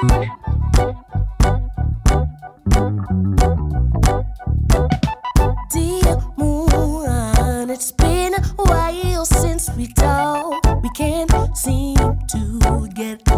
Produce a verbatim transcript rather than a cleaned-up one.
Dear moon, it's been a while since we talked. We can't seem to get